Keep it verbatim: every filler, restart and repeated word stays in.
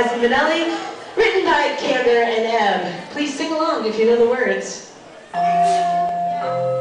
Liza Minnelli, written by Candor and Ebb. Please sing along if you know the words.